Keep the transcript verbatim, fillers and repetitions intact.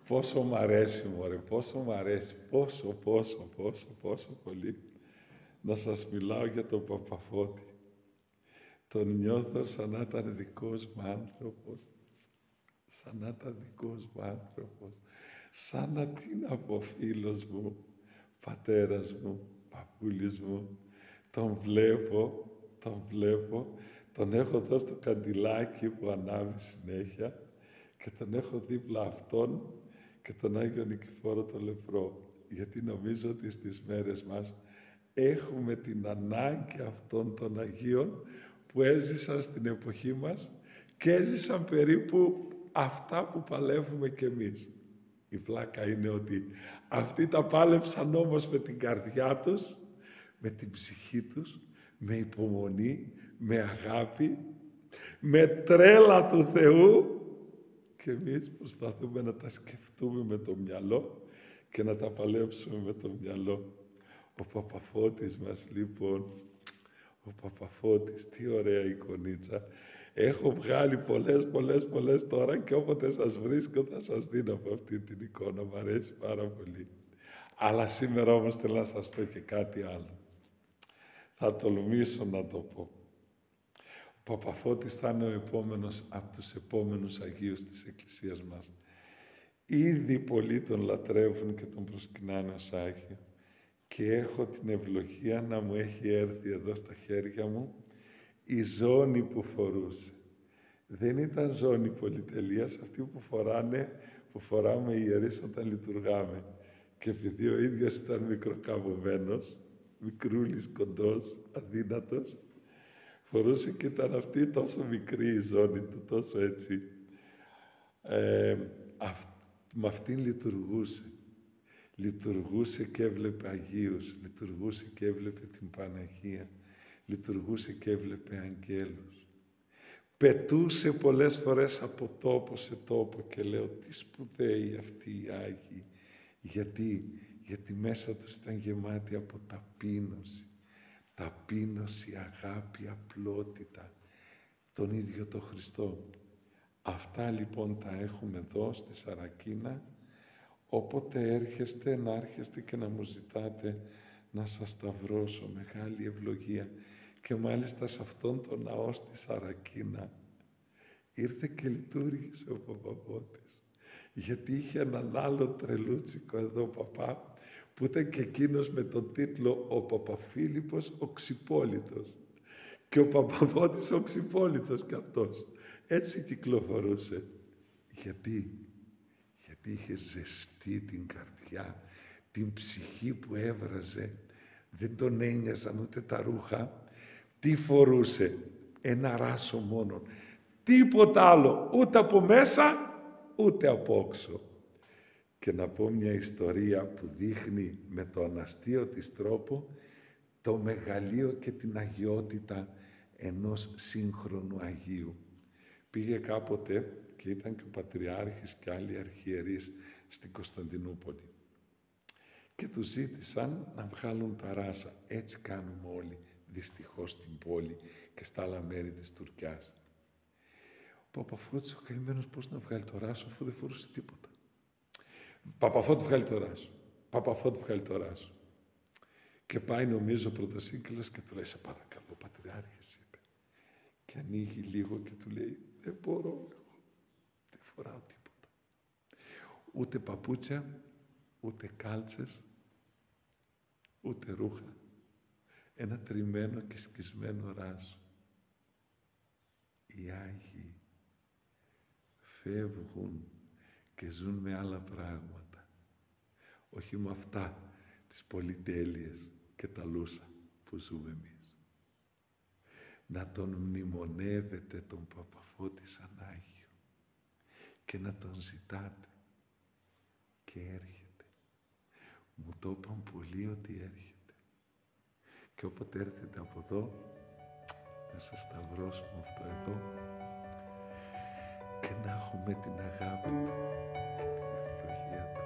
Πόσο μ' αρέσει, μωρέ, πόσο μ' αρέσει, πόσο, πόσο, πόσο, πόσο πολύ να σας μιλάω για τον Παπαφώτη. Τον νιώθω σαν να ήταν δικός μου άνθρωπος, σαν να ήταν δικός μου άνθρωπος, σαν να την από φίλος μου, πατέρας μου, παππούλης μου. Τον βλέπω, τον βλέπω, τον έχω εδώ στο καντιλάκι που ανάβει συνέχεια και τον έχω δίπλα αυτόν και τον Άγιο Νικηφόρο τον Λεπρό. Γιατί νομίζω ότι στις μέρες μας έχουμε την ανάγκη αυτών των Αγίων που έζησαν στην εποχή μας και έζησαν περίπου αυτά που παλεύουμε κι εμείς. Η βλάκα είναι ότι αυτοί τα πάλεψαν όμως με την καρδιά τους, με την ψυχή τους, με υπομονή, με αγάπη, με τρέλα του Θεού και εμείς προσπαθούμε να τα σκεφτούμε με το μυαλό και να τα παλέψουμε με το μυαλό. Ο Παπαφώτης μας, λοιπόν, ο Παπαφώτης, τι ωραία εικονίτσα. Έχω βγάλει πολλές, πολλές, πολλές τώρα και όποτε σας βρίσκω θα σας δίνω από αυτή την εικόνα. Μ' αρέσει πάρα πολύ. Αλλά σήμερα όμως θέλω να σας πω και κάτι άλλο. Θα τολμήσω να το πω. Ο Παπαφώτης θα είναι ο επόμενος από τους επόμενους Αγίους της Εκκλησίας μας. Ήδη πολλοί τον λατρεύουν και τον προσκυνάνε ως Άγιο και έχω την ευλογία να μου έχει έρθει εδώ στα χέρια μου η ζώνη που φορούσε. Δεν ήταν ζώνη πολυτελείας, αυτή που φοράνε, που φοράμε οι ιερείς όταν λειτουργάμε. Και επειδή ο ίδιος ήταν μικροκαμωμένος, μικρούλης, κοντός, αδύνατος, φορούσε και ήταν αυτή τόσο μικρή η ζώνη του, τόσο έτσι. Ε, αυ, με αυτήν λειτουργούσε. Λειτουργούσε και έβλεπε Αγίους, λειτουργούσε και έβλεπε την Παναγία, λειτουργούσε και έβλεπε αγγέλους. Πετούσε πολλές φορές από τόπο σε τόπο και λέω τι σπουδαίοι αυτοί οι Άγιοι. Γιατί, γιατί μέσα τους ήταν γεμάτοι από ταπείνωση. Ταπείνωση, αγάπη, απλότητα. Τον ίδιο τον Χριστό. Αυτά λοιπόν τα έχουμε εδώ στη Σαρακίνα. Όποτε έρχεστε, να έρχεστε και να μου ζητάτε να σας σταυρώσω. Μεγάλη ευλογία. Και μάλιστα σε αυτόν τον ναό στη Σαρακίνα ήρθε και λειτουργήσε ο Παπαφώτης. Γιατί είχε έναν άλλο τρελούτσικο εδώ παπά που ήταν και εκείνος με τον τίτλο «Ο Παπαφίλιππος ο Ξυπόλυτος». Και ο Παπαφώτης ο Ξυπόλυτος κι αυτός. Έτσι κυκλοφορούσε. Γιατί, γιατί είχε ζεστή την καρδιά, την ψυχή που έβραζε. Δεν τον ένοιαζαν ούτε τα ρούχα. Τι φορούσε? Ένα ράσο μόνο. Τίποτα άλλο. Ούτε από μέσα, ούτε από όξω. Και να πω μια ιστορία που δείχνει με το αναστείο της τρόπο το μεγαλείο και την αγιότητα ενός σύγχρονου Αγίου. Πήγε κάποτε και ήταν και ο Πατριάρχης και άλλοι αρχιερείς στην Κωνσταντινούπολη. Και τους ζήτησαν να βγάλουν τα ράσα. Έτσι κάνουμε όλοι, δυστυχώς, στην πόλη και στα άλλα μέρη της Τουρκιάς. Ο Παπαφώτης ο καημένος πώς να βγάλει το ράσο αφού δεν φορούσε τίποτα. Παπαφώτη βγάλει το ράσο. Παπαφώτη βγάλει το ράσο. Και πάει νομίζω ο πρωτοσύγγελος και του λέει «Σε παρακαλώ, Πατριάρχης», είπε. Και ανοίγει λίγο και του λέει «Δεν μπορώ εγώ, δεν φοράω τίποτα. Ούτε παπούτσια, ούτε κάλτσες, ούτε ρούχα. Ένα τριμμένο και σκισμένο ράσο». Οι Άγιοι φεύγουν και ζουν με άλλα πράγματα. Όχι με αυτά τις πολυτέλειες και τα λούσα που ζούμε εμείς. Να τον μνημονεύετε τον Παπαφώτη σαν Άγιο και να τον ζητάτε. Και έρχεται. Μου το είπαν πολλοί ότι έρχεται. Και όποτε έρθετε από εδώ, να σας σταυρώσουμε αυτό εδώ και να έχουμε την αγάπη του και την ευλογία του.